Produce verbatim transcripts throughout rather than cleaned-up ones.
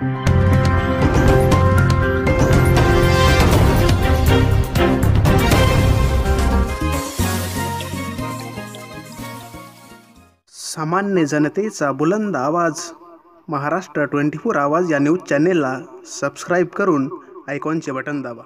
सामान्य जनतेचा बुलंद आवाज महाराष्ट्र ट्वेंटी फोर आवाज या न्यूज चॅनेलला सबस्क्राईब करून आयकॉनचे बटन दाबा।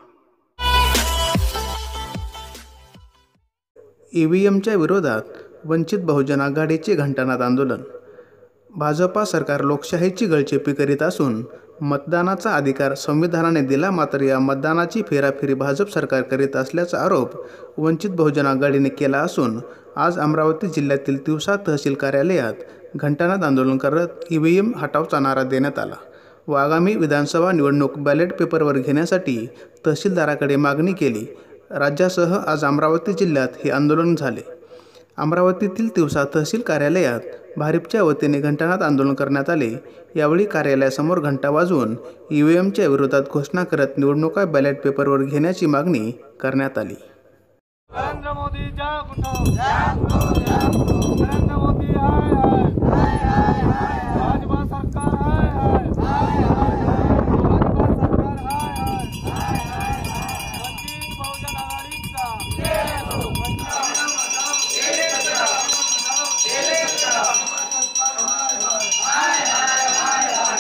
ईव्हीएमच्या विरोधात वंचित बहुजन आघाडीचे घंटानाद आंदोलन। भाजपा सरकार लोकशाहीची गळचेपी करीत असून मतदानाचा अधिकार संविधानाने दिला, मात्र या मतदानाची फेराफेरी भाजप सरकार करीत असल्याचा आरोप वंचित बहुजन आघाडीने केला असून आज अमरावती जिल्ह्यातील तिवसा तहसील कार्यालयात घंटानाद आंदोलन करत ईव्हीएम हटावचा नारा देण्यात आला व आगामी विधानसभा निवडणूक बॅलेट पेपरवर घेण्यासाठी तहसीलदाराकडे मागणी केली। राज्यासह आज अमरावती जिल्ह्यात हे आंदोलन झाले। अमरावतीतील तिवसा तहसील कार्यालयात भारिपच्या वतीने घंटानाद आंदोलन करण्यात आले। यावेळी कार्यालयासमोर घंटा वाजवून ईव्हीएमच्या विरोधात घोषणा करत निवडणुका बॅलेट पेपरवर घेण्याची मागणी करण्यात आली। नरेंद्र मोदी जाग उठाओ, जाग उठाओ, जाग उठाओ। नरेंद्र मोदी हाय हाय हाय हाय हाय। भाजपा सरकार हाय हाय हाय हाय हाय। भाजपा सरकार हाय हाय हाय हाय हाय। वंचित बहुजन आघाडीचा जय हो। वंचित बचाओ, तेरे बचाओ, बचाओ, तेरे बचाओ। हाय हाय हाय हाय हाय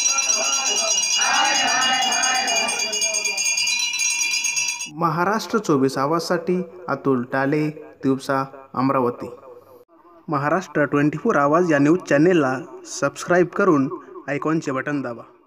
हाय हाय हाय। महाराष्ट्र चोवीस आवाजसाठी अतुल टाले, तिवसा, अमरावती। महाराष्ट्र ट्वेंटी फोर आवाज या न्यूज चॅनेलला सबस्क्राईब करून आयकॉनचे बटन दाबा।